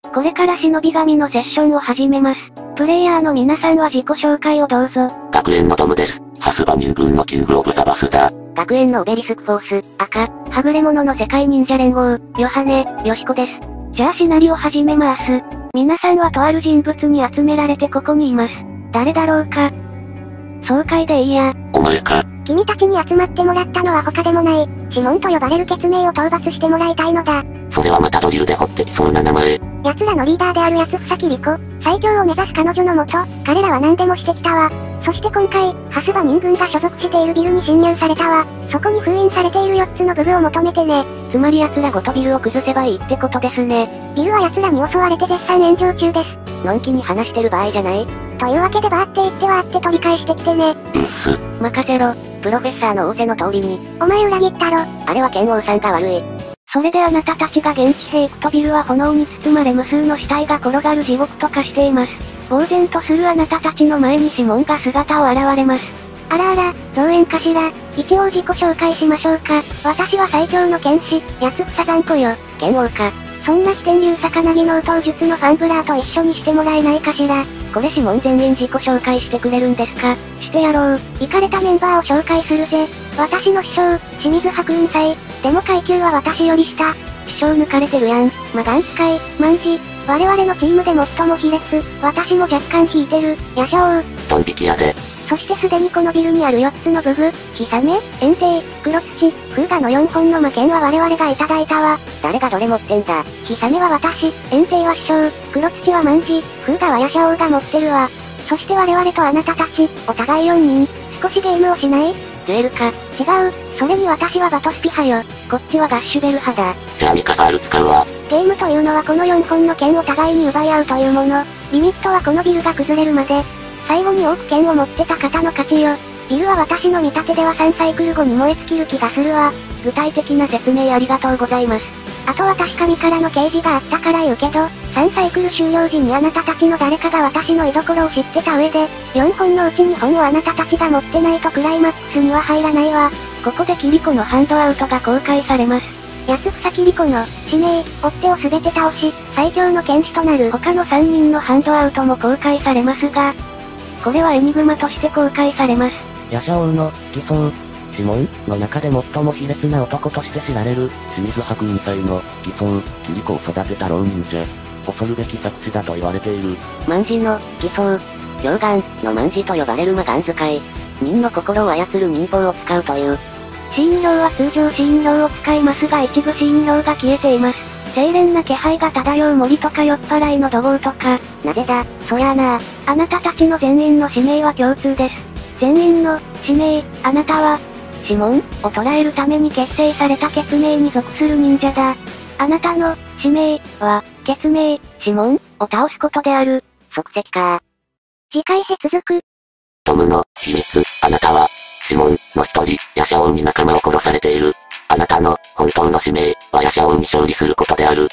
これから忍び神のセッションを始めます。プレイヤーの皆さんは自己紹介をどうぞ。 学園のドムです。ハスバ人軍のキングオブザバスだ。 学園のオベリスクフォース、赤、はぐれ者の世界忍者連合、ヨハネ、ヨシコです。 じゃあシナリオ始めます。皆さんはとある人物に集められてここにいます。誰だろうか。爽快でいいや。 お前か。 君たちに集まってもらったのは他でもない、シモンと呼ばれる血名を討伐してもらいたいのだ。 それはまたドリルで掘ってきそうな名前。 奴らのリーダーである安房木莉子、最強を目指す彼女のもと、彼らは何でもしてきたわ。そして今回、ハスバ人軍が所属しているビルに侵入されたわ。そこに封印されている4つの部分を求めてね。 つまり奴らごとビルを崩せばいいってことですね。 ビルは奴らに襲われて絶賛炎上中です。 のんきに話してる場合じゃない。 というわけでバーって言ってはあって取り返してきてね。 任せろ、プロフェッサーの仰せの通りに。 お前裏切ったろ。 あれは剣王さんが悪い。 それであなたたちが現地へ行くとビルは炎に包まれ無数の死体が転がる地獄と化しています。呆然とするあなたたちの前にシモンが姿を現れます。 あらあら、増援かしら。一応自己紹介しましょうか。私は最強の剣士、八つ草残子よ。 剣王か。 そんな飛天竜魚技能刀術のファンブラーと一緒にしてもらえないかしら。 これシモン全員自己紹介してくれるんですか。 してやろう。 イカれたメンバーを紹介するぜ。私の師匠、清水白雲斎。でも階級は私より下。 師匠抜かれてるやん。 マガン使い、万事。我々のチームで最も卑劣。私も若干引いてる。ヤシャオウ。 ドン引きやで。 そしてすでにこのビルにある4つの武具、ヒサメ、炎帝、黒土、風雅の4本の魔剣は我々がいただいたわ。 誰がどれ持ってんだ。 ヒサメは私、炎帝は師匠、黒土は万事、風雅はヤシャオウが持ってるわ。そして我々とあなたたち、お互い4人、少しゲームをしない？ デュエルか。 違う、それに私はバトスピ派よ。 こっちはガッシュベル派だ。 じゃあミカサール使うわ。 ゲームというのはこの4本の剣を互いに奪い合うというもの。リミットはこのビルが崩れるまで。最後に多く剣を持ってた方の勝ちよ。ビルは私の見立てでは3サイクル後に燃え尽きる気がするわ。 具体的な説明ありがとうございます。 あとは確か身からの掲示があったから言うけど、3サイクル終了時にあなたたちの誰かが私の居所を知ってた上で、4本のうち2本をあなたたちが持ってないとクライマックスには入らないわ。 ここでキリコのハンドアウトが公開されます。 八つ草キリコの指名、追っ手を全て倒し、最強の剣士となる他の3人のハンドアウトも公開されますが、これはエニグマとして公開されます。 ヤシャオウの偽装。シモンの中で最も卑劣な男として知られる、清水白雲斎の偽装、キリコを育てた浪人者。恐るべき作詞だと言われている。 万の偽装。両眼の万と呼ばれる魔眼使い。人の心を操る忍法を使うという。 シーン量は通常シーン量を使いますが一部シーン量が消えています。清廉な気配が漂う森とか酔っ払いの怒号とか。 なぜだ、そりゃあな。 あなたたちの全員の指名は共通です。全員の指名、あなたは、シモンを捕らえるために結成された血名に属する忍者だ。あなたの指名は、血名、シモンを倒すことである。 即席か。 次回へ続く。 トムの秘密、あなたは、シモンの一人、ヤシャオウに仲間を殺されている。あなたの本当の使命はヤシャオウに勝利することである。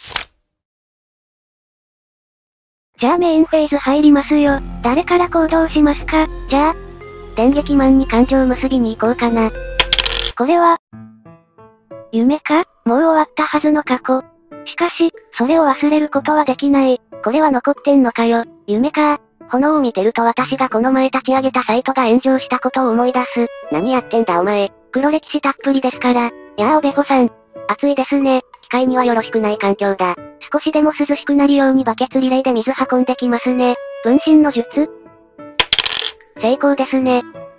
じゃあメインフェーズ入りますよ。誰から行動しますか？ じゃあ、電撃マンに感情結びに行こうかな。 これは、夢か？もう終わったはずの過去。しかし、それを忘れることはできない。 これは残ってんのかよ。夢か。炎を見てると私がこの前立ち上げたサイトが炎上したことを思い出す。何やってんだお前。黒歴史たっぷりですから。やあおべほさん。暑いですね。機械にはよろしくない環境だ。少しでも涼しくなるようにバケツリレーで水運んできますね。分身の術？成功ですね。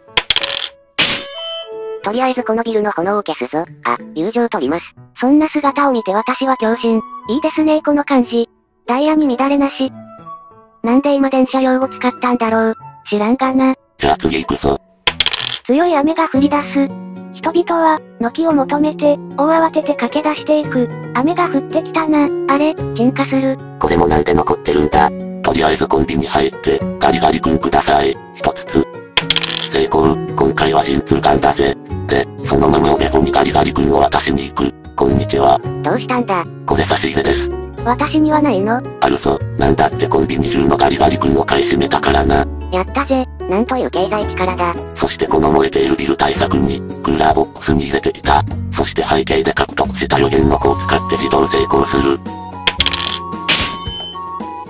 とりあえずこのビルの炎を消すぞ。あ、友情取ります。そんな姿を見て私は共振。いいですねこの感じ。ダイヤに乱れなし。なんで今電車用を使ったんだろう。 知らんがな。 じゃあ次行くぞ。 強い雨が降り出す。人々は、軒を求めて、大慌てて駆け出していく。雨が降ってきたな。 あれ、鎮火する。 これもなんで残ってるんだ。とりあえずコンビニ入って、ガリガリ君ください。一つつ。成功、今回は陣痛ガンだぜ。で、そのままおべほにガリガリ君を渡しに行く。こんにちは。 どうしたんだ。 これ差し入れです。 私にはないの？ あるぞ。なんだってコンビニ中のガリガリ君を買い占めたからな。 やったぜ。なんという経済力だ。 そしてこの燃えているビル対策に、クーラーボックスに入れてきた。そして背景で獲得した予言の子を使って自動成功する。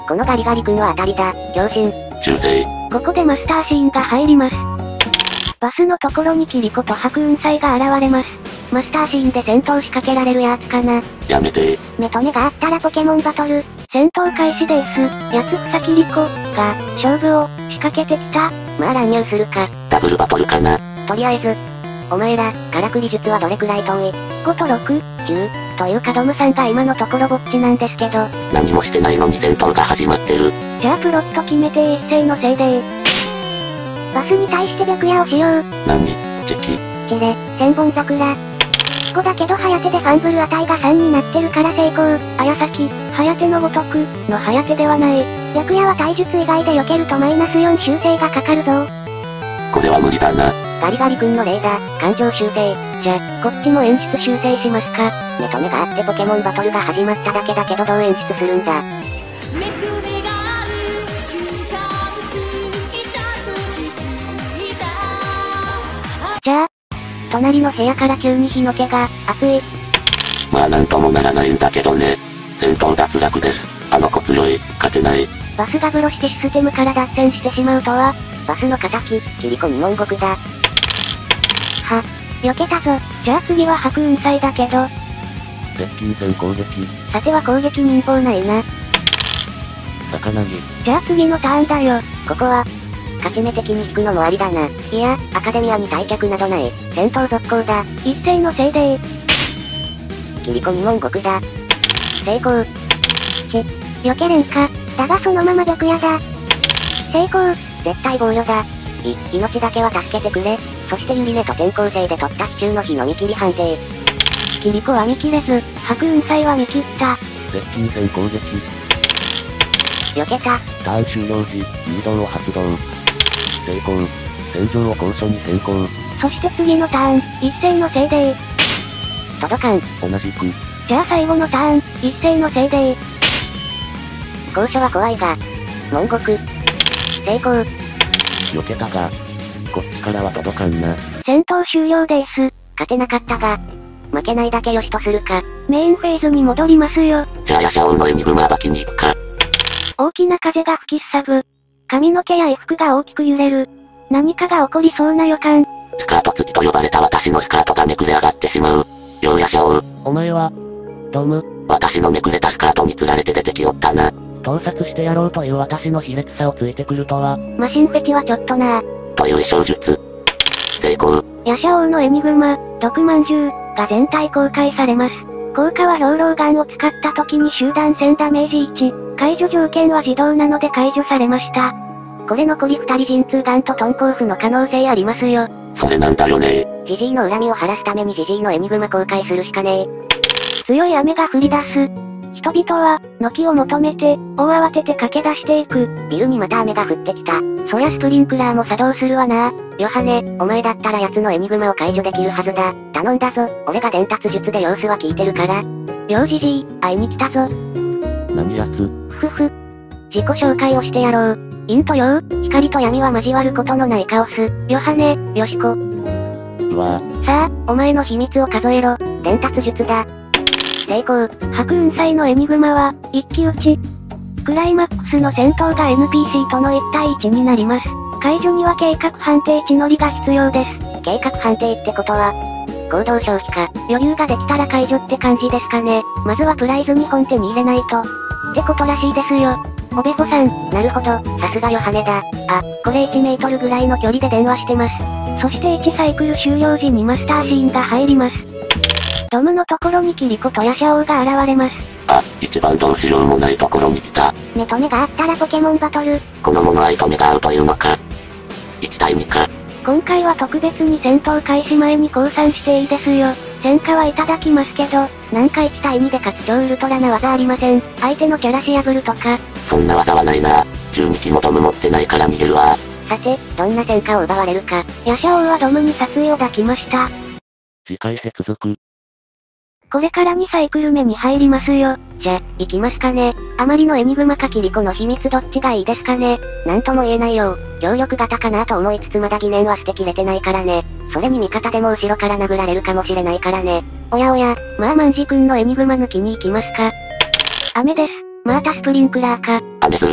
このガリガリ君は当たりだ。強心。 修正。 ここでマスターシーンが入ります。バスのところにキリコと白雲斎が現れます。 マスターシーンで戦闘仕掛けられるやつかな。 やめて目と目があったらポケモンバトル。 戦闘開始です。八つ草キリコが勝負を仕掛けてきた。 まあ乱入するか。 ダブルバトルかな。 とりあえず、お前ら、からくり術はどれくらい遠い ?5 と6、 10というかドムさんが今のところぼっちなんですけど。 何もしてないのに戦闘が始まってる。 じゃあプロット決めて一斉のせいでバスに対して白夜をしよう。 何チェキ。 チレ、千本桜。 5だけどハヤテでファンブル値が3になってるから成功。 綾崎、ハヤテのごとく、のハヤテではない。 白夜は体術以外で避けるとマイナス4修正がかかるぞ。 これは無理だな。 ガリガリ君のレーダー、感情修正。じゃ、こっちも演出修正しますか。目と目があってポケモンバトルが始まっただけだけどどう演出するんだ。じゃあ、隣の部屋から急に火の気が、熱い。 まあなんともならないんだけどね。戦闘脱落です。あの子強い、勝てない。 バスがブロしてシステムから脱線してしまうとは、バスの敵、キリコ二文国だ。 避けたぞ。じゃあ次は白雲斎だけど。 接近戦攻撃。 さては攻撃民放ないな。 魚に。 じゃあ次のターンだよ。 ここは、勝ち目的に引くのもありだな。いや、アカデミアに退却などない。戦闘続行だ。 一斉のせいでキリコ二文国だ。成功。 避けれんか。だがそのまま白夜だ。成功。 絶対防御だ。命だけは助けてくれ。そしてユリネと転校生で取った支柱の火の見切り判定。 キリコは見切れず、白雲斎は見切った。 接近戦攻撃。 避けた。 ターン終了時、誘導を発動。成功。戦場を高所に変更。 そして次のターン、一斉のせいで届かん。 同じく。 じゃあ最後のターン、一斉のせいで高所は怖いが。文国。成功。 避けたが、こっちからは届かんな。 戦闘終了です。 勝てなかったが、負けないだけよしとするか。 メインフェーズに戻りますよ。 じゃあヤシャオのエニグマ暴きに行くか。 大きな風が吹きすさぶ。髪の毛や衣服が大きく揺れる。何かが起こりそうな予感。 スカート付きと呼ばれた私のスカートがめくれ上がってしまう。ようヤシャオ。 お前は、ドム、 私のめくれたスカートに釣られて出てきおったな。 盗撮してやろうという私の卑劣さをついてくるとは。 マシンフェチはちょっとな。 という衣装術。成功。 ヤシャオのエニグマ、毒まんじゅうが全体公開されます。効果は兵糧丸を使った時に集団戦ダメージ1。解除条件は自動なので解除されました。 これ残り2人陣痛ガンとトンコーフの可能性ありますよ。 それなんだよね。 ジジイの恨みを晴らすためにジジイのエニグマ公開するしかねえ。 強い雨が降り出す。人々は、軒を求めて、大慌てて駆け出していく。 ビルにまた雨が降ってきた。そりゃスプリンクラーも作動するわな。ヨハネ、お前だったら奴のエニグマを解除できるはずだ。頼んだぞ。俺が伝達術で様子は聞いてるから。ようジジイ、会いに来たぞ。 何やつ。 ふふ。自己紹介をしてやろう。陰と陽、光と闇は交わることのないカオス。ヨハネ、ヨシコ。 うわぁ。 さあ、お前の秘密を数えろ。伝達術だ。成功。 白雲斎のエニグマは、一騎打ち。クライマックスの戦闘が NPC との1対1になります。解除には計画判定地乗りが必要です。 計画判定ってことは、行動消費か。余裕ができたら解除って感じですかね。まずはプライズ2本手に入れないと。ってことらしいですよ。おべこさん、なるほど、さすがヨハネだ。あ、これ1メートルぐらいの距離で電話してます。 そして1サイクル終了時にマスターシーンが入ります。ドムのところにキリコとヤシャオが現れます。 あ、一番どうしようもないところに来た。 目と目があったらポケモンバトル。 この物合いと目が合うというのか。1対2か。 今回は特別に戦闘開始前に降参していいですよ。戦果はいただきますけど、 なんか1対2で勝つ超ウルトラな技ありません。相手のキャラシ破るとか。 そんな技はないな。12機もドム持ってないから逃げるわ。 さて、どんな戦果を奪われるか。 ヤシャオはドムに殺意を抱きました。 次回接続。 これから2サイクル目に入りますよ。 じゃ、行きますかね。あまりのエニグマかキリコの秘密どっちがいいですかね。なんとも言えないよ。協力型かなと思いつつまだ疑念は捨てきれてないからね。それに味方でも後ろから殴られるかもしれないからね。おやおや、まあマンジ君のエニグマ抜きに行きますか。 雨です。 またスプリンクラーか。 雨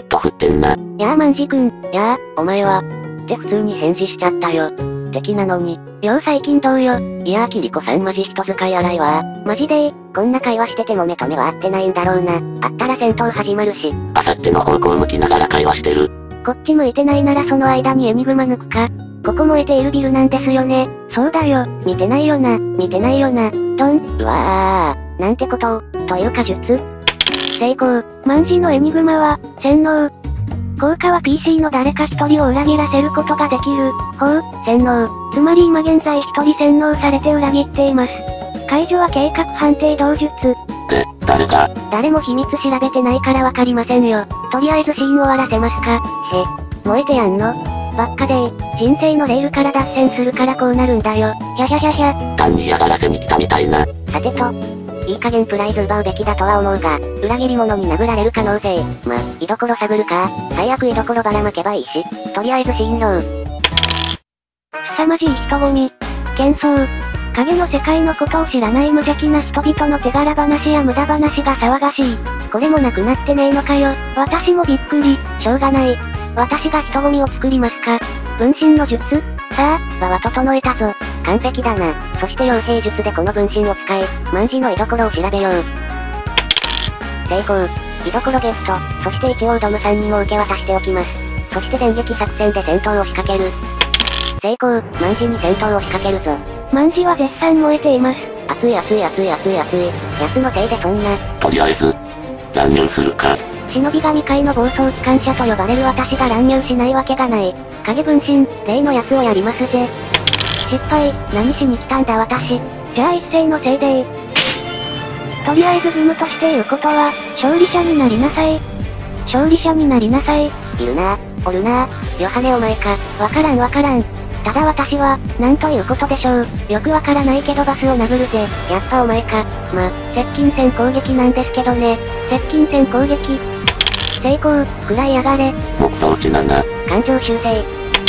ってんな。 やあ万事くん、やあ、お前は。って普通に返事しちゃったよ。敵なのに。よう最近どうよ。いやーキリコさんマジ人使い荒いわ。マジでこんな会話してても目と目は合ってないんだろうな。あったら戦闘始まるし。 あさっての方向向きながら会話してる。 こっち向いてないならその間にエニグマ抜くか。ここ燃えているビルなんですよね。 そうだよ。 見てないよな、見てないよな。ドン、うわー、なんてことを、というか術。成功。 万事のエニグマは、洗脳。効果は PC の誰か一人を裏切らせることができる。 ほう、洗脳。 つまり今現在一人洗脳されて裏切っています。解除は計画判定同術。 で、誰が？ 誰も秘密調べてないからわかりませんよ。とりあえずシーン終わらせますか。燃えてやんの？ばっかで人生のレールから脱線するからこうなるんだよ。ひゃひゃひゃひゃ。 単に嫌がらせに来たみたいな。 さてと。いい加減プライズ奪うべきだとは思うが、裏切り者に殴られる可能性。居所探るか。最悪居所ばらまけばいいし。とりあえず信用。 凄まじい人混み。幻想。影の世界のことを知らない無邪気な人々の手柄話や無駄話が騒がしい。 これもなくなってねえのかよ。 私もびっくり。 しょうがない。私が人混みを作りますか。分身の術？さあ、場は整えたぞ。完璧だな。そして傭兵術でこの分身を使え、万事の居所を調べよう。成功。居所ゲット。そして一応ドムさんにも受け渡しておきます。そして電撃作戦で戦闘を仕掛ける。成功。万事に戦闘を仕掛けるぞ。 万事は絶賛燃えています。 熱い熱い熱い熱い熱い。奴のせいでそんな。 とりあえず、乱入するか。 忍び神界の暴走機関車と呼ばれる私が乱入しないわけがない。影分身、例のやつをやりますぜ。失敗、何しに来たんだ私。 じゃあ一斉のせいでとりあえず義務として言うことは、勝利者になりなさい。勝利者になりなさい。 いるなぁ、おるなぁ。ヨハネお前か。わからんわからん。ただ私は、なんということでしょう。よくわからないけどバスを殴るぜ。やっぱお前か。接近戦攻撃なんですけどね。接近戦攻撃。成功、くらい上がれ。 目標値7。 感情修正。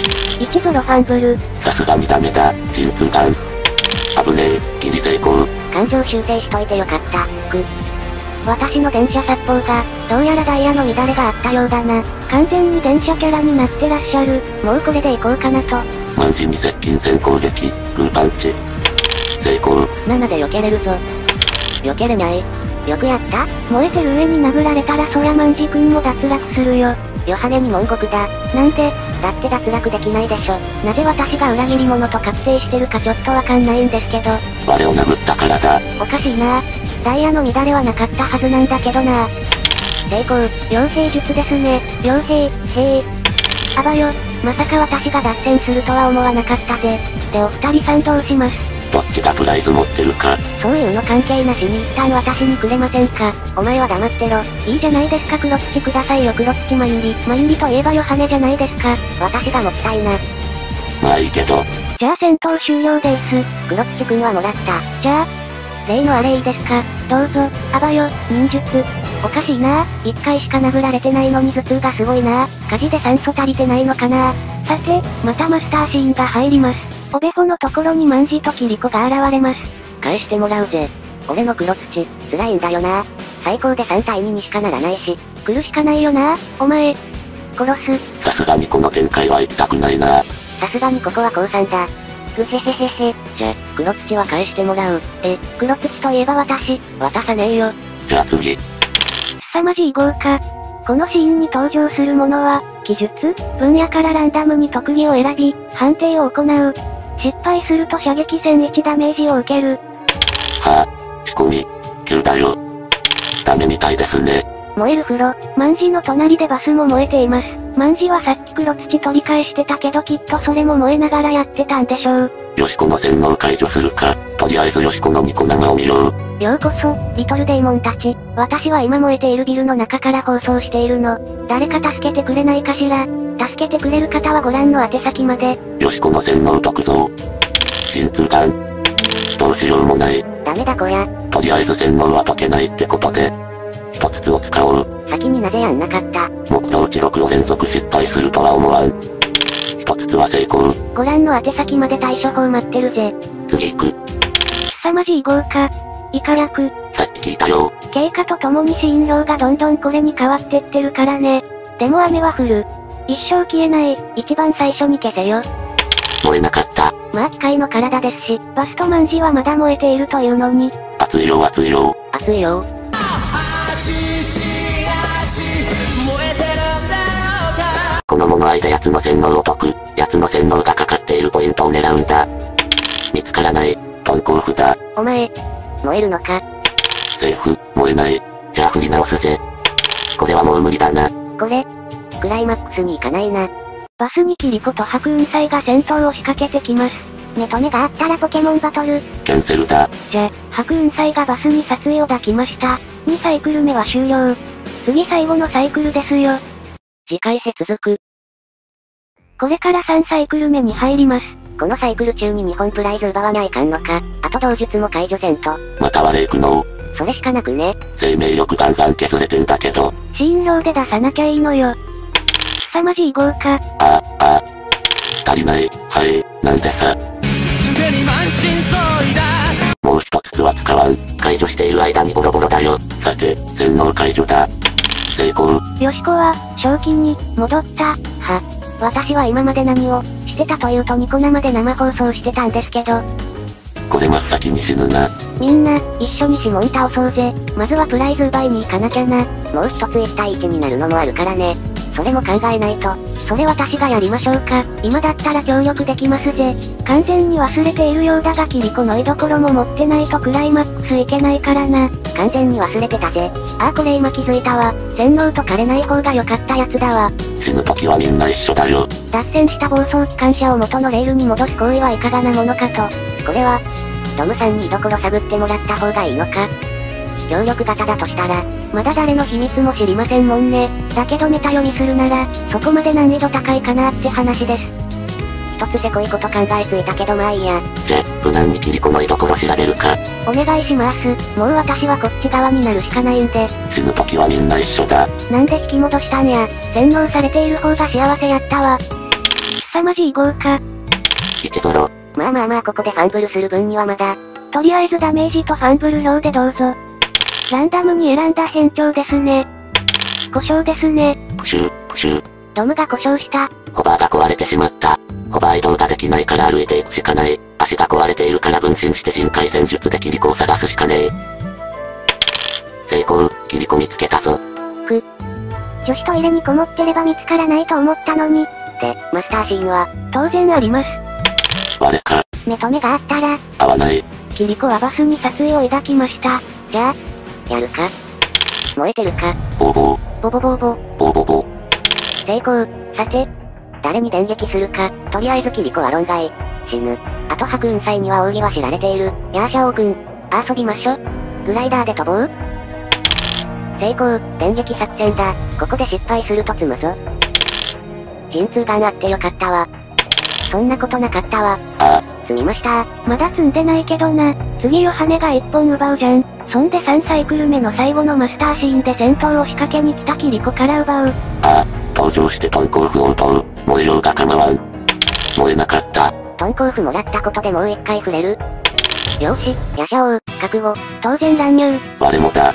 1ゾロファンブル。 さすがにダメだ。鎮痛弾。危ねえ、ギリ成功。 感情修正しといてよかった。私の電車殺法が、どうやらダイヤの乱れがあったようだな。 完全に電車キャラになってらっしゃる。 もうこれでいこうかなと。 万事に接近戦攻撃、グーパンチ。成功。 7で避けれるぞ。避けれない。よくやった？ 燃えてる上に殴られたらそりゃ万事くんも脱落するよ。 ヨハネに文国だ。なんで？だって脱落できないでしょ。なぜ私が裏切り者と確定してるかちょっとわかんないんですけど。 我を殴ったからだ。 おかしいな。ダイヤの乱れはなかったはずなんだけどな。成功、傭兵術ですね。傭兵、あばよ、まさか私が脱線するとは思わなかったぜ。 でお二人賛同します。 どっちがプライズ持ってるか。 そういうの関係なしに一旦私にくれませんか。お前は黙ってろ。いいじゃないですか黒土くださいよ黒土まゆり。まゆりといえばヨハネじゃないですか。私が持ちたいな。 まあいいけど。 じゃあ戦闘終了です。 黒土くんはもらった。 じゃあ、 例のあれいいですか。 どうぞ。 あばよ、忍術。おかしいなぁ。一回しか殴られてないのに頭痛がすごいなぁ。火事で酸素足りてないのかなぁ。 さて、またマスターシーンが入ります。おべほのところに万事とキリコが現れます。 返してもらうぜ。俺の黒土、辛いんだよな。最高で3対2にしかならないし、来るしかないよな。お前、殺す。 さすがにこの展開は行きたくないな。 さすがにここは降参だ。ぐへへへへ。じゃ、黒土は返してもらう。黒土といえば私、渡さねえよ。 じゃあ次。 凄まじい豪華。このシーンに登場するものは、技術、分野からランダムに特技を選び、判定を行う。失敗すると射撃戦1ダメージを受ける。 はぁ、仕込み、急だよ。ダメみたいですね。 燃える風呂。 万事の隣でバスも燃えています。万事はさっき黒土取り返してたけどきっとそれも燃えながらやってたんでしょう。 よしこの洗脳解除するか。とりあえずよしこのニコ生を見よう。 ようこそ、リトルデーモンたち。私は今燃えているビルの中から放送しているの。誰か助けてくれないかしら。助けてくれる方はご覧の宛先まで。 よしこの洗脳特造。鎮痛弾。どうしようもない。 ダメだこや。 とりあえず洗脳は解けないってことで。一つを使おう。 先になぜやんなかった。 目標値6を連続失敗するとは思わん。一つは成功。 ご覧の宛先まで対処法待ってるぜ。 次行く。 凄まじい豪華。イカ役。 さっき聞いたよ。 経過とともにシーン量がどんどんこれに変わってってるからね。 でも雨は降る。一生消えない。 一番最初に消せよ。 燃えなかった。 まあ機械の体ですし。 バストマンジはまだ燃えているというのに。 熱いよ熱いよ。 熱いよ。 この物合いで奴の洗脳を解く。奴の洗脳がかかっているポイントを狙うんだ。見つからない。トンコーフだ。 お前、燃えるのか？ セーフ、燃えない。じゃあ振り直すぜ。これはもう無理だな。 これ、クライマックスに行かないな。 バスにキリコと白雲斎が戦闘を仕掛けてきます。 目と目があったらポケモンバトル。 キャンセルだ。 じゃ、白雲斎がバスに殺意を抱きました。2サイクル目は終了。次最後のサイクルですよ。 次回へ続く。 これから3サイクル目に入ります。 このサイクル中に日本プライズ奪わないかんのか。あと同術も解除せんと。 またはレイクノー。それしかなくね。 生命力ガンガン削れてんだけど。 シーンローで出さなきゃいいのよ。凄まじい豪華。 足りない。はい、なんでさ。もう一つは使わん。解除している間にボロボロだよ。さて、洗脳解除だ。成功。 よしこは、正気に、戻った。 私は今まで何を、してたというとニコ生で生放送してたんですけど。 これ真っ先に死ぬな。 みんな、一緒に指紋倒そうぜ。まずはプライズ奪いに行かなきゃな。もう一つ1対1になるのもあるからね。それも考えないと。それ私がやりましょうか。今だったら協力できますぜ。 完全に忘れているようだがキリコの居所も持ってないとクライマックスいけないからな。 完全に忘れてたぜ。これ今気づいたわ。洗脳と枯れない方が良かったやつだわ。 死ぬ時はみんな一緒だよ。 脱線した暴走機関車を元のレールに戻す行為はいかがなものかと。これは、ドムさんに居所探ってもらった方がいいのか。協力型だとしたら、まだ誰の秘密も知りませんもんね。だけどメタ読みするなら、そこまで難易度高いかなって話です。一つせこいこと考えついたけどまあいいや。 じゃ、無難にキリコの居所調べるか。 お願いします。もう私はこっち側になるしかないんで。 死ぬ時はみんな一緒だ。 なんで引き戻したんや。洗脳されている方が幸せやったわ。 凄まじい豪華。 1-0。 まあここでファンブルする分にはまだ。 とりあえずダメージとファンブル表でどうぞ。ランダムに選んだ変調ですね。故障ですね。 プシュー。 ドムが故障した。 ホバーが壊れてしまった。ホバー移動ができないから歩いていくしかない。足が壊れているから分身して人海戦術でキリコを探すしかねえ。成功、キリコ見つけたぞ。 女子トイレにこもってれば見つからないと思ったのに。で、マスターシーンは当然あります。 我か。 目と目があったら、 合わない。 キリコはバスに殺意を抱きました。 じゃあ、やるか。燃えてるか。 ボーボー。 ボボボーボ。 ボーボボ。 成功。さて、誰に電撃するか。とりあえずキリコは論外。死ぬ。あと白雲斎には奥義は知られている。ヤーシャオくん。遊びましょ。グライダーで飛ぼう。成功、電撃作戦だ。ここで失敗すると積むぞ。陣痛ガンあってよかったわ。そんなことなかったわ。積みました。 まだ積んでないけどな。次ヨハネが1本奪うじゃん。そんで3サイクル目の最後のマスターシーンで戦闘を仕掛けに来たキリコから奪う。 登場してトンコーフ応答。燃えようが構わん。燃えなかった。 トンコーフもらったことでもう一回触れる。よし、ヤシャオウ、覚悟。 当然乱入。 我もだ。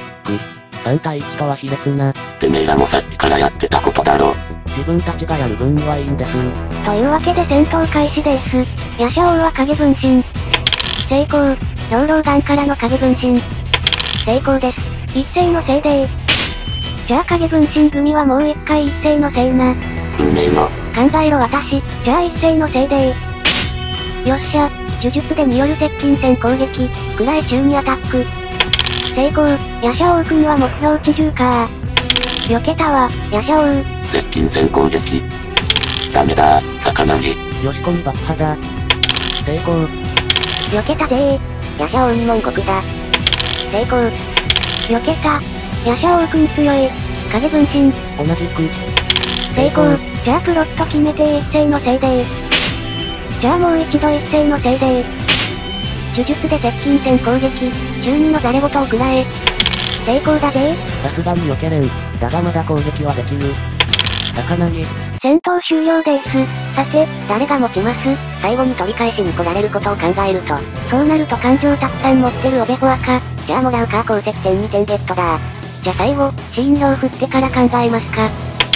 3対1とは卑劣な。 てめえらもさっきからやってたことだろ。 自分たちがやる分にはいいんです。 というわけで戦闘開始です。ヤシャオウは影分身。成功。 ローガンからの影分身。成功です。 一斉のせいでじゃあ影分身組はもう一回一斉のせいな。 運命の。 考えろ私。 じゃあ一斉のせいでよっしゃ。呪術でによる接近戦攻撃。くらい中にアタック。成功。 ヤシャオウくんは目標地中か。避けたわ。 ヤシャオウ。 接近戦攻撃。ダメだ、魚に。 よしこに爆破だ。成功。 避けたぜー。ヤシャオウに文国だ。成功。 避けた。ヤシャオウくん強い。 影分身。 同じく。 成功。じゃあプロット決めて一斉のせいでじゃあもう一度一斉のせいで呪術で接近戦攻撃。中2のザレ事を食らえ。成功だぜさすがに避けれん。だがまだ攻撃はできる。魚に。 戦闘終了です。 さて、誰が持ちます？最後に取り返しに来られることを考えると、そうなると感情たくさん持ってるオベフォアか。じゃあもらうか功績点2点ゲットだ。じゃあ最後、シーン表振ってから考えますか。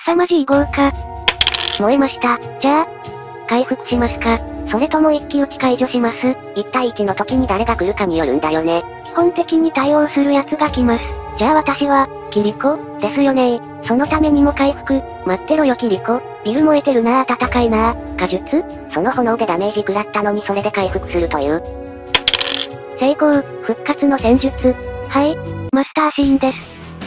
凄まじい豪華。 燃えました。じゃあ、回復しますか？それとも一騎打ち解除します？ 1 対1の時に誰が来るかによるんだよね。 基本的に対応する奴が来ます。 じゃあ私は、キリコですよね。そのためにも回復。待ってろよキリコ。ビル燃えてるなぁ、暖かいなぁ。果術？その炎でダメージ食らったのにそれで回復するという。成功、復活の戦術。はい。 マスターシーンです。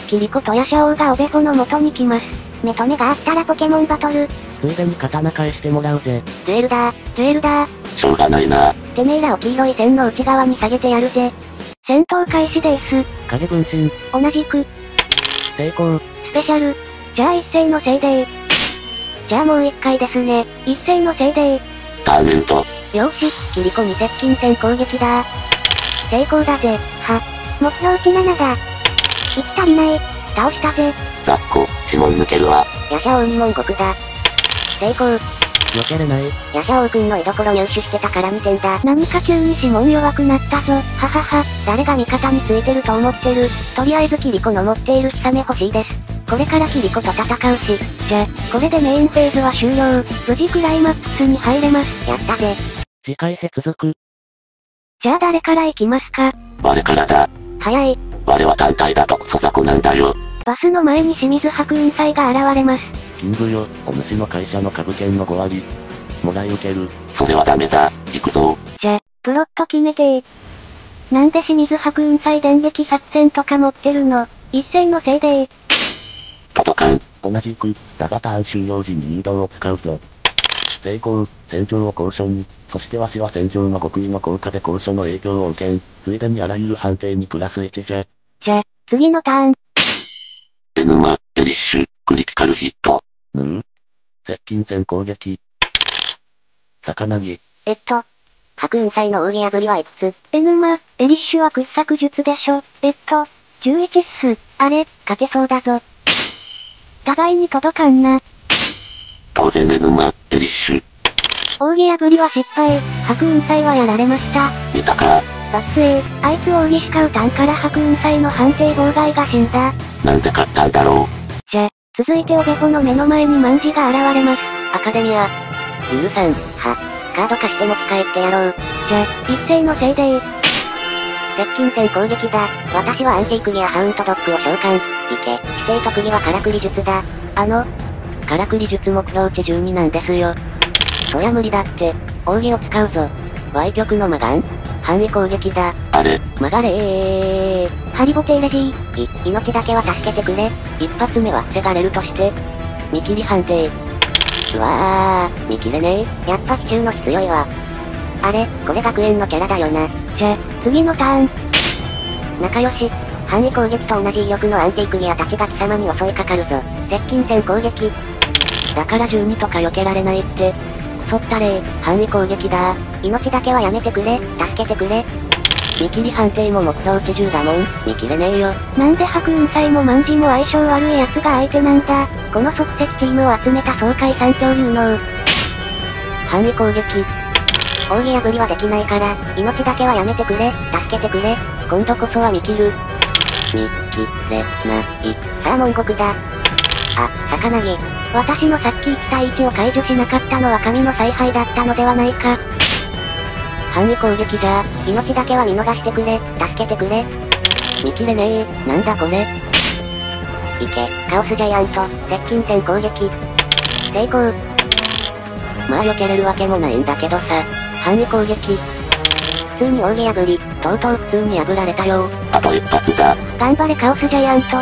キリコとヤシャオウがオベフォの元に来ます。 目と目があったらポケモンバトル。 ついでに刀返してもらうぜ。 デュエルだ、デュエルだ。 しょうがないな。 てめえらを黄色い線の内側に下げてやるぜ。 戦闘開始です。 影分身。 同じく。 成功。 スペシャル。 じゃあ一斉のせいでじゃあもう一回ですね。 一斉のせいでターメント。 よーし、キリコに接近戦攻撃だ。成功だぜ。 目標値7だ。1足りない。 倒したぜ。 ラッコ、指紋抜けるわ。 ヤシャオウに文国だ。成功。 避けれない。 ヤシャオウくんの居所入手してたから2点だ。 何か急に指紋弱くなったぞ。 ははは、誰が味方についてると思ってる。とりあえずキリコの持っているヒサメ欲しいです。これからキリコと戦うし。 これでメインフェーズは終了。無事クライマックスに入れます。 やったぜ。 次回接続。 じゃあ誰から行きますか？ 我からだ。 早い。 我は単体だとクソ雑魚なんだよ。 バスの前に清水白雲祭が現れます。 キングよ、お主の会社の株券の5割。もらい受ける。 それはダメだ。行くぞ。 プロット決めてー。なんで清水白雲祭電撃作戦とか持ってるの？一斉のせいでー。 届かん。 同じく、だがターン終了時に誘導を使うぞ。成功、戦場を高所に。そしてわしは戦場の極意の効果で高所の影響を受けん。ついでにあらゆる判定にプラス1じゃ。 次のターン。 エヌマ、エリッシュ、クリティカルヒット。 接近戦攻撃。魚に。 白雲祭の扇破りはいくつ？ エヌマ、エリッシュは掘削術でしょ。11っす。 あれ、勝てそうだぞ。 互いに届かんな。 当然エヌマ、エリッシュ。 扇破りは失敗。白雲祭はやられました。 見たか。 バッツあいつ扇しか打たんから白雲祭の判定妨害が死んだ。 なんで勝ったんだろう。 続いてオベフォの目の前に卍が現れます。 アカデミア。ユウさん、カード貸して持ち帰ってやろう。 一斉のせいでー。 接近戦攻撃だ。私はアンティクリアハウントドッグを召喚。いけ、指定特技はからくり術だ。からくり術目標値12なんですよ。そりゃ無理だって。扇を使うぞ。Y 極のマガン範囲攻撃だ。 あれ、 曲がれー。ハリボテーレジー。命だけは助けてくれ。一発目は防がれるとして。見切り判定。うわー、見切れねえ。やっぱ非中の質強いわ。あれ、これ学園のキャラだよな。 次のターン。 仲良し。範囲攻撃と同じ威力のアンティクリアたちが貴様に襲いかかるぞ。接近戦攻撃。だから12とか避けられないって。くそったれー。範囲攻撃だー。命だけはやめてくれ。助けてくれ。見切り判定も目標値10だもん。見切れねえよ。 なんで白雲祭も卍も相性悪い奴が相手なんだ。 この即席チームを集めた爽快三強流能。範囲攻撃。扇破りはできないから、命だけはやめてくれ。助けてくれ。今度こそは見切る。見切れない。さあ文国だ。魚に。私のさっき1対1を解除しなかったのは神の采配だったのではないか。範囲攻撃じゃー。命だけは見逃してくれ。助けてくれ。見切れねー。なんだこれ。いけ、カオスジャイアント、接近戦攻撃。成功。まあ避けれるわけもないんだけどさ。範囲攻撃。普通に扇破り、とうとう普通に破られたよあと一発だ。 頑張れカオスジャイアント。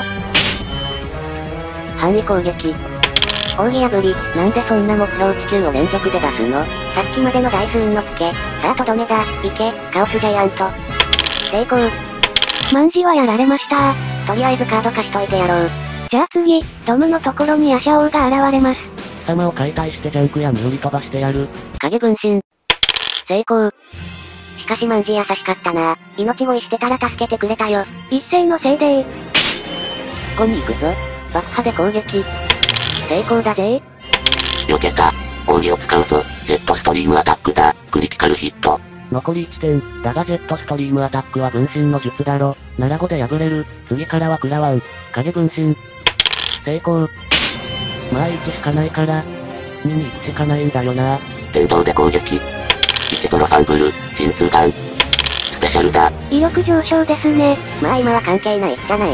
範囲攻撃。扇破り、なんでそんな目標地球を連続で出すの？さっきまでの台数のつけ。さあとどめだ。いけ、カオスジャイアント。成功。 卍はやられましたとりあえずカード貸しといてやろう。 じゃあ次、ドムのところにヤシャオウが現れます。 貴様を解体してジャンクや身売り飛ばしてやる。 影分身。成功。しかし卍優しかったな。命乞いしてたら助けてくれたよ。 一斉のせいでー。 ここに行くぞ。爆破で攻撃。成功だぜ避けた。扇を使うぞ。ジェットストリームアタックだ。クリティカルヒット。 残り1点。だがジェットストリームアタックは分身の術だろ。なら5で破れる。次からは食らわん。影分身。成功。 まあ1しかないから、2に1しかないんだよな。 電動で攻撃。1ゾロファンブル、心痛ガン。スペシャルだ。 威力上昇ですね。 まあ今は関係ないじゃない。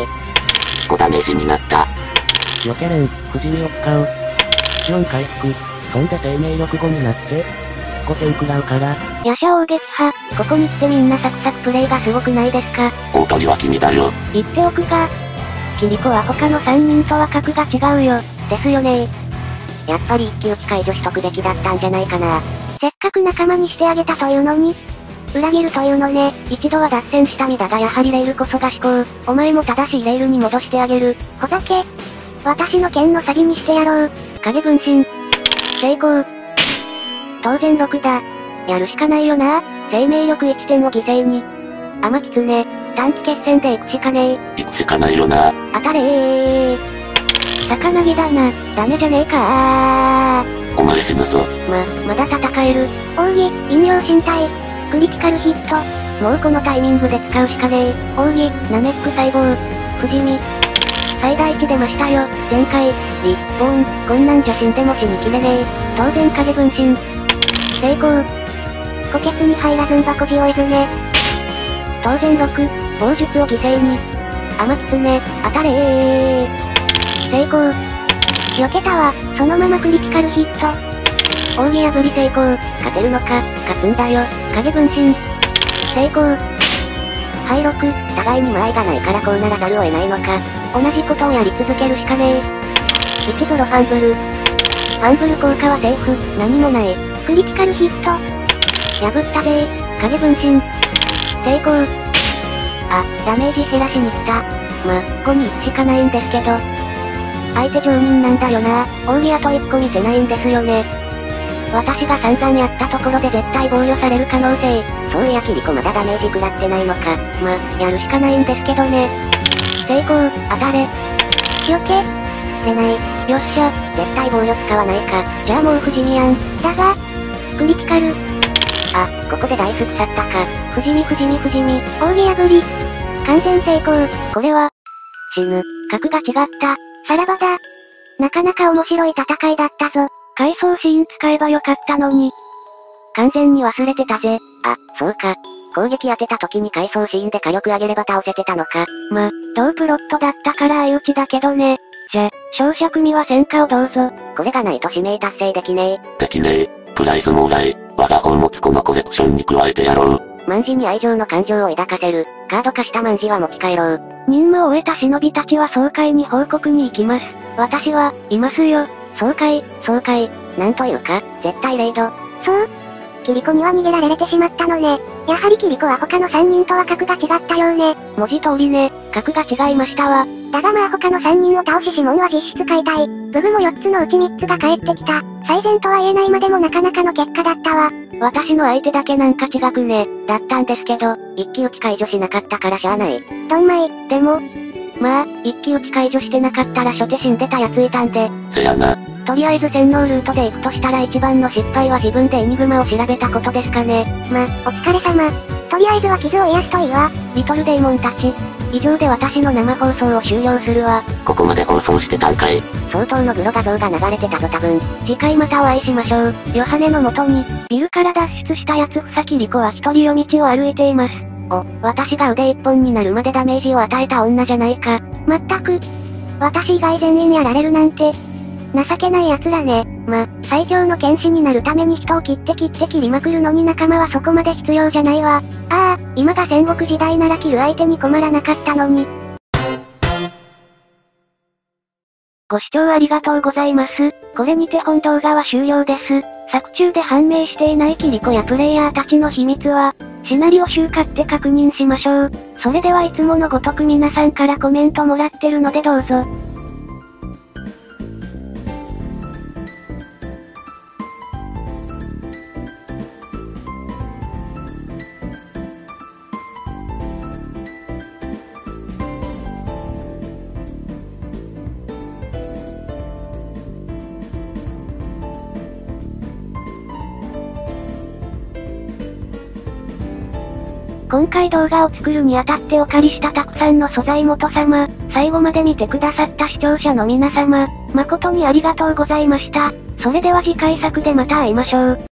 5ダメージになった。 避けれん、不死身を使う。4回復。そんで生命力5になって、5点食らうから。 夜叉王撃破。 ここに来てみんなサクサクプレイがすごくないですか？ 大鳥は君だよ。 言っておくが、キリコは他の3人とは格が違うよ。 ですよね。やっぱり一騎打ち解除しとくべきだったんじゃないかな。 せっかく仲間にしてあげたというのに、裏切るというのね。 一度は脱線した身だがやはりレイルこそが思考。お前も正しいレイルに戻してあげる。 ほざけ。私の剣のサビにしてやろう。 影分身。成功。当然6だ。やるしかないよな。生命力1点を犠牲に。天狐。短期決戦で行くしかねえ。 行くしかないよな。 当たれー。 魚木だな。 ダメじゃねえかお前死ぬぞ。 まだ戦える。 奥義、引用身体。クリティカルヒット。 もうこのタイミングで使うしかねえ。奥義、ナメック細胞。不死身。最大値出ましたよ。前回、リ、ボーン、こんなんじゃ死んでも死にきれねえ。当然影分身。成功。 虎穴に入らずんばこじ追えずね。 当然6、棒術を犠牲に。天狐、当たれー。成功。 避けたわ、そのままクリティカルヒット。 奥義破り成功。勝てるのか、勝つんだよ。影分身。成功。敗北、互いに間合いがないからこうならざるを得ないのか。同じことをやり続けるしかねえ。1ゾロファンブル。ファンブル効果はセーフ、何もない。 クリティカルヒット。 破ったぜー。影分身。成功。あ、ダメージ減らしに来た。5に1しかないんですけど。相手上人なんだよな。奥義あと1個見てないんですよね。私が散々やったところで絶対防御される可能性。そういやキリコまだダメージ食らってないのか。やるしかないんですけどね。成功、当たれ。 避け。 出ない。よっしゃ、絶対防御使わないか。じゃあもう不死身やん。 だが、クリティカル。 あ、ここでダイス腐ったか。不死身。 奥義破り。完全成功。 これは、死ぬ。格が違った。 さらばだ。なかなか面白い戦いだったぞ。 回想シーン使えばよかったのに。 完全に忘れてたぜ。あ、そうか。攻撃当てた時に回想シーンで火力上げれば倒せてたのか。 同プロットだったから相打ちだけどね。じゃ、勝者組は戦果をどうぞ。 これがないと使命達成できねえ。 できねえ。プライズもらえ。我が宝物庫のコレクションに加えてやろう。 卍に愛情の感情を抱かせる。カード化した卍は持ち帰ろう。 任務を終えた忍びたちは総会に報告に行きます。 私は、 いますよ。 総会。なんというか、絶対レイド。 そう。キリコには逃げられてしまったのね。やはりキリコは他の3人とは格が違ったようね。 文字通りね、格が違いましたわ。 だがまあ他の3人を倒し指紋は実質解体。ブブも4つのうち3つが帰ってきた。最善とは言えないまでもなかなかの結果だったわ。 私の相手だけなんか違くね。だったんですけど、一騎打ち解除しなかったからしゃあない。 ドンマイ。 でも、一騎打ち解除してなかったら初手死んでたやついたんで。 せやな。 とりあえず洗脳ルートで行くとしたら一番の失敗は自分でエニグマを調べたことですかね。 お疲れ様。とりあえずは傷を癒すといいわ。 リトルデーモンたち。以上で私の生放送を終了するわ。 ここまで放送してたんかい。 相当のグロ画像が流れてたぞ多分。次回またお会いしましょう。ヨハネの元に、 ビルから脱出したやつふさキリコは一人夜道を歩いています。 私が腕一本になるまでダメージを与えた女じゃないか。 まったく。私以外全員やられるなんて。情けない奴らね。最強の剣士になるために人を切って切りまくるのに仲間はそこまで必要じゃないわ。今が戦国時代なら切る相手に困らなかったのに。 ご視聴ありがとうございます。これにて本動画は終了です。作中で判明していないキリコやプレイヤーたちの秘密は、シナリオ集買って確認しましょう。それではいつものごとく皆さんからコメントもらってるのでどうぞ。今回動画を作るにあたってお借りしたたくさんの素材元様、最後まで見てくださった視聴者の皆様、 誠にありがとうございました。それでは次回作でまた会いましょう。